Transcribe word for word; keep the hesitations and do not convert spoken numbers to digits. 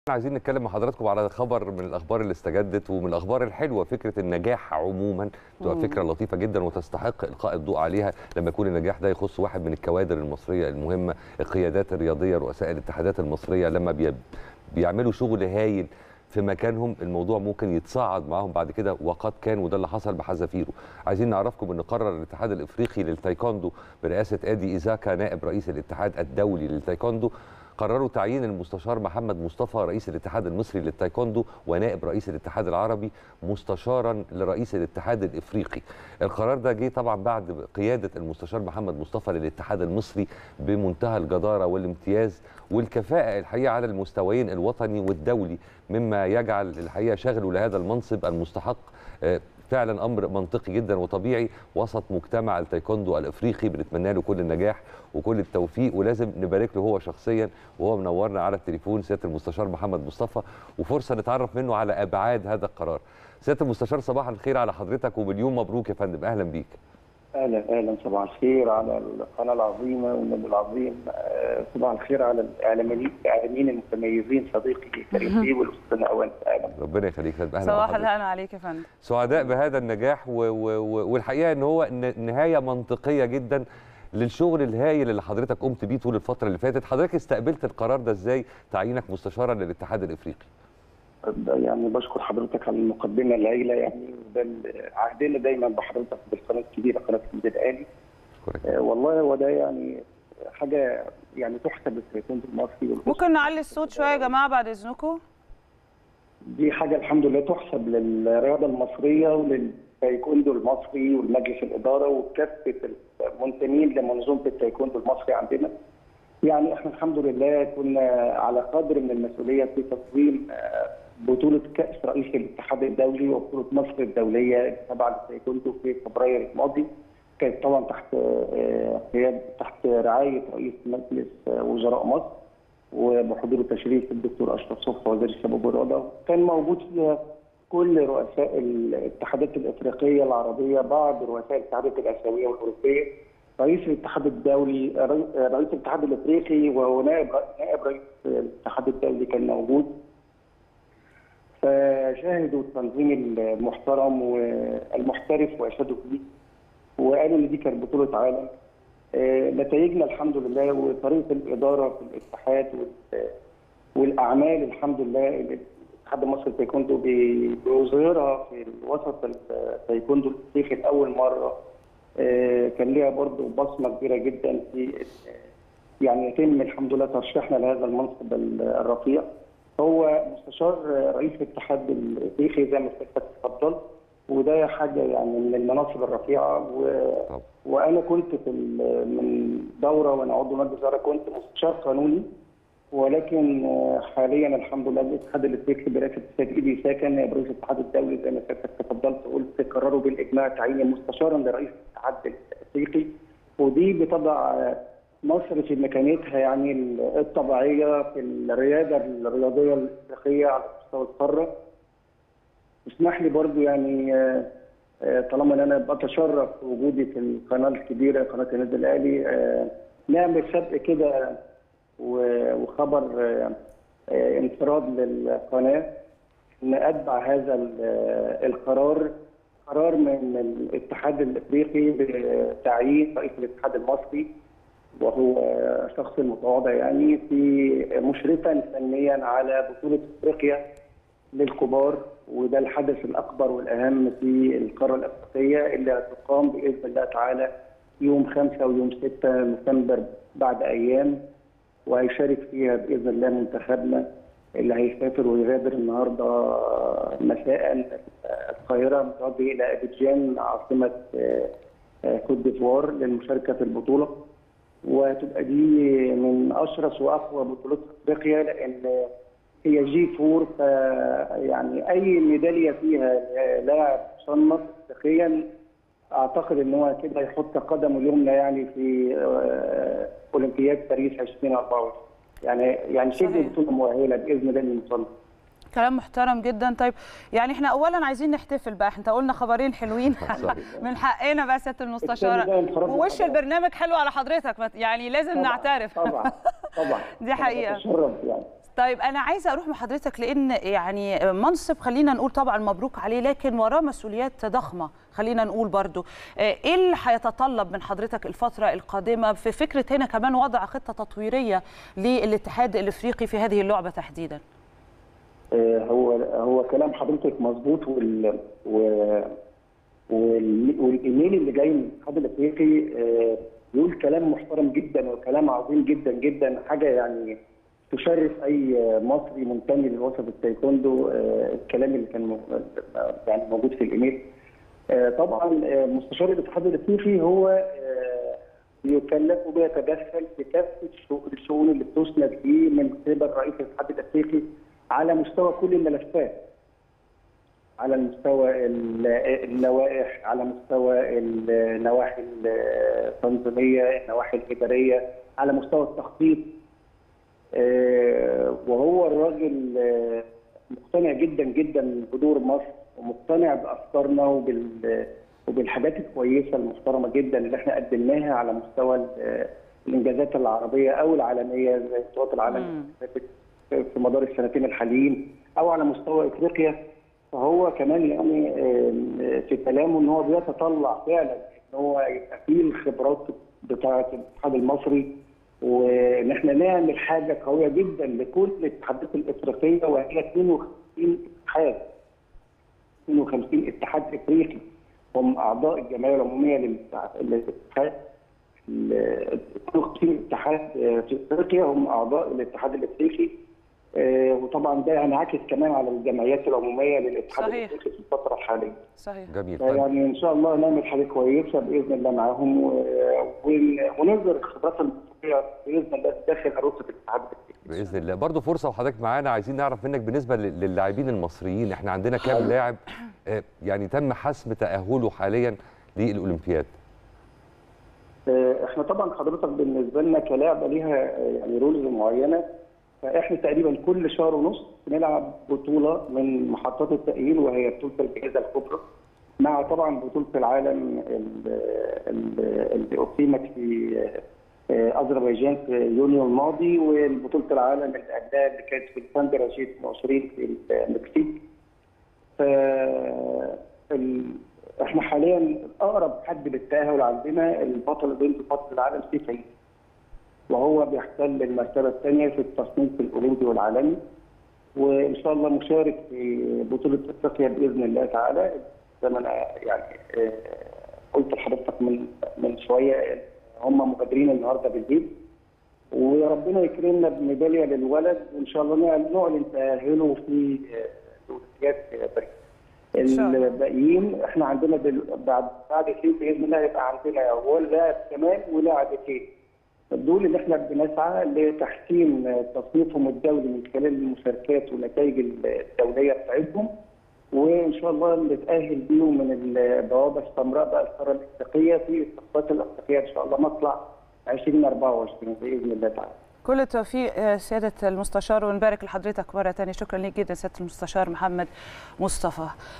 عايزين نتكلم مع حضراتكم على خبر من الاخبار اللي استجدت ومن الاخبار الحلوه. فكره النجاح عموما بتبقى فكره لطيفه جدا وتستحق القاء الضوء عليها لما يكون النجاح ده يخص واحد من الكوادر المصريه المهمه، القيادات الرياضيه، رؤساء الاتحادات المصريه. لما بي... بيعملوا شغل هايل في مكانهم الموضوع ممكن يتصاعد معاهم بعد كده، وقد كان وده اللي حصل بحذافيره. عايزين نعرفكم ان قرر الاتحاد الافريقي للتايكوندو برئاسه ادي ايزاكا نائب رئيس الاتحاد الدولي للتايكوندو قرروا تعيين المستشار محمد مصطفى رئيس الاتحاد المصري للتايكوندو ونائب رئيس الاتحاد العربي مستشارا لرئيس الاتحاد الافريقي. القرار ده جه طبعا بعد قياده المستشار محمد مصطفى للاتحاد المصري بمنتهى الجداره والامتياز والكفاءه الحقيقه على المستويين الوطني والدولي، مما يجعل الحقيقه شغله لهذا المنصب المستحق فعلا امر منطقي جدا وطبيعي وسط مجتمع التايكوندو الافريقي. بنتمنى له كل النجاح وكل التوفيق، ولازم نبارك له هو شخصيا وهو منورنا على التليفون سياده المستشار محمد مصطفى، وفرصه نتعرف منه على ابعاد هذا القرار. سياده المستشار صباح الخير على حضرتك ومليون مبروك يا فندم، اهلا بيك. اهلا اهلا صباح الخير على القناه العظيمه والنبي العظيم، صباح الخير على الاعلاميين الاعلاميين المتميزين صديقي كريم بيه والاستاذ نوال. ربنا يخليك يا فندم، اهلا صباح الهنا عليك يا فندم. سعداء بهذا النجاح و... و... والحقيقه ان هو نهايه منطقيه جدا للشغل الهائل اللي حضرتك قمت بيه طول الفتره اللي فاتت. حضرتك استقبلت القرار ده ازاي تعيينك مستشارا للاتحاد الافريقي؟ يعني بشكر حضرتك على المقدمه الهائله، يعني ده عهدنا دايما بحضرتك بالقناه الكبيره قناه النادي الاهلي. آه والله هو ده يعني حاجه يعني تحسب للتايكوندو المصري. ممكن نعلي الصوت شويه يا جماعه بعد اذنكم؟ دي حاجه الحمد لله تحسب للرياضه المصريه وللتايكوندو المصري والمجلس الاداره وكافه المنتمين لمنظومه التايكوندو المصري عندنا. يعني احنا الحمد لله كنا على قدر من المسؤوليه في تنظيم بطوله كاس رئيس الاتحاد الدولي وبطوله مصر الدوليه تبع للتايكوندو في فبراير الماضي. كانت طبعا تحت قياده تحت رعايه رئيس مجلس وزراء مصر وبحضور التشريف الدكتور اشرف صبحي وزير الشباب والرياضه. كان موجود فيها كل رؤساء الاتحادات الافريقيه العربيه، بعض رؤساء الاتحادات الاسيويه والاوروبيه، رئيس الاتحاد الدولي رئيس الاتحاد الافريقي ونائب نائب رئيس الاتحاد الدولي كان موجود. فشاهدوا التنظيم المحترم والمحترف واشادوا فيه وقالوا ان دي كانت بطوله عالم. نتائجنا الحمد لله وطريقه الاداره في الاتحاد والاعمال الحمد لله الاتحاد المصري للتايكوندو بيظهرها في الوسط التايكوندو الافريقي لاول مره. كان ليها برضه بصمه كبيره جدا في يعني يتم الحمد لله ترشيحنا لهذا المنصب الرفيع. هو مستشار رئيس الاتحاد الافريقي زي ما حضرتك اتفضلت، وده حاجه يعني من المناصب الرفيعه و... وانا كنت في من دوره وانا عضو مجلس اداره كنت مستشار قانوني، ولكن حاليا الحمد لله الاتحاد الافريقي برئاسه السيد ايدي ايزاكا نائب رئيس الاتحاد الدولي زي ما حضرتك اتفضلت قلت قرروا بالاجماع تعيين مستشارا لرئيس الاتحاد الافريقي، ودي بتضع مصر في مكانتها يعني الطبيعيه في الرياده الرياضيه الافريقيه على مستوى القاره. اسمح لي برضو يعني طالما ان انا بتشرف بوجودي في القناه الكبيره قناه النادي الاهلي نعمل سبق كده وخبر انفراد للقناه ان اتبع هذا القرار قرار من الاتحاد الافريقي بتعيين رئيس الاتحاد المصري وهو شخص المتواضع يعني في مشرفا فنيا على بطوله افريقيا للكبار، وده الحدث الاكبر والاهم في القاره الافريقيه اللي هتقام باذن الله تعالى يوم خمسة ويوم ستة نوفمبر بعد ايام، وهيشارك فيها باذن الله منتخبنا اللي هيسافر ويغادر النهارده مساء القاهره متوجه الى ابيجان عاصمه كوت ديفوار للمشاركه في البطوله. وتبقى دي من اشرس واقوى بطولات افريقيا لان هي جي فور، ف يعني اي ميداليه فيها لاعب صنف افريقيا اعتقد ان هو كده يحط قدمه اليمنى يعني في اولمبياد باريس ألفين وأربعة وعشرين. يعني يعني شبه بطوله مؤهله باذن الله للمصنف. كلام محترم جدا. طيب يعني احنا اولا عايزين نحتفل بقى، انت قلنا خبرين حلوين من حقنا بقى سياده المستشاره، ووش البرنامج حلو على حضرتك يعني لازم طبعًا نعترف. طبعا طبعا دي حقيقه. تشرف يعني. طيب انا عايزه اروح مع حضرتك لان يعني منصب خلينا نقول طبعا مبروك عليه، لكن وراه مسؤوليات ضخمه خلينا نقول برضو. ايه اللي هيتطلب من حضرتك الفتره القادمه في فكره هنا كمان وضع خطه تطويريه للاتحاد الافريقي في هذه اللعبه تحديدا؟ هو هو كلام حضرتك مظبوط، وال والايميل اللي جاي من الاتحاد الافريقي بيقول كلام محترم جدا وكلام عظيم جدا جدا، حاجه يعني تشرف اي مصري منتمي للوسط التايكوندو. الكلام اللي كان يعني موجود في الايميل. طبعا مستشار الاتحاد الافريقي هو بيكلف وبيتدخل في كافه الشؤون اللي بتسند فيه من قبل رئيس الاتحاد الافريقي على مستوى كل الملفات، على مستوى اللوائح، على مستوى النواحي التنظيميه، النواحي الاداريه، على مستوى التخطيط. وهو الراجل مقتنع جدا جدا بدور مصر، ومقتنع بافكارنا وبال وبالحاجات الكويسه المحترمه جدا اللي احنا قدمناها على مستوى الانجازات العربيه او العالميه زي بطولات العالم في مدار السنتين الحاليين، او على مستوى افريقيا. فهو كمان يعني في كلامه ان هو بيتطلع فعلا ان هو يبقى فيه الخبرات بتاعه الاتحاد المصري، وان احنا نعمل حاجه قويه جدا لكل الاتحادات الافريقيه، وهي اثنين وخمسين اتحاد اثنين وخمسين اتحاد افريقي هم اعضاء الجمعيه العموميه للاتحاد. اثنين وخمسين اتحاد في افريقيا هم اعضاء الاتحاد الافريقي. آه وطبعا ده ينعكس كمان على الجمعيات العموميه للاتحاد الافريقي في الفتره الحاليه. صحيح. جميل. يعني ان شاء الله نعمل حاجه كويسه باذن الله معاهم، ونظهر الخبرات المصريه باذن الله داخل عروسه الاتحاد الافريقي باذن الله. برضه فرصه وحضرتك معانا، عايزين نعرف منك بالنسبه للاعبين المصريين، احنا عندنا كام لاعب آه يعني تم حسم تاهله حاليا للاولمبياد؟ آه احنا طبعا حضرتك بالنسبه لنا كلاعب ليها يعني رولز معينه، فاحنا تقريبا كل شهر ونص بنلعب بطوله من محطات التاهيل، وهي بطوله الجائزه الكبرى، مع طبعا بطوله العالم اللي اقيمت في اذربيجان في يونيو الماضي، وبطوله العالم اللي قبلها اللي كانت في الفندق ألفين واثنين وعشرين في المكسيك. ف احنا حاليا اقرب حد للتاهل عندنا البطل الاولمبي بطل العالم سيف، وهو بيحتل المرتبه الثانيه في التصنيف الاولمبي والعالمي، وان شاء الله مشارك في بطوله افريقيا باذن الله تعالى. زي ما انا يعني قلت لحضرتك من من شويه، هم مبادرين النهارده بالليل، وربنا يكرمنا بميداليه للولد، وان شاء الله نعلن تاهله في الاولمبياد باريس. الباقيين احنا عندنا بعد بعد كده باذن الله يبقى عندنا هو لاعب كمان ولاعبتين، دول اللي احنا بنسعى لتحسين تصنيفهم الدولي من خلال المشاركات والنتائج الدوليه بتاعتهم، وان شاء الله نتاهل بيهم من البوابه السمراء بقى القاره الافريقيه في التصفيات الافريقيه ان شاء الله مطلع ألفين وأربعة وعشرين باذن الله تعالى. كل التوفيق سياده المستشار، ونبارك لحضرتك مره ثانيه. شكرا لك جدا سياده المستشار محمد مصطفى.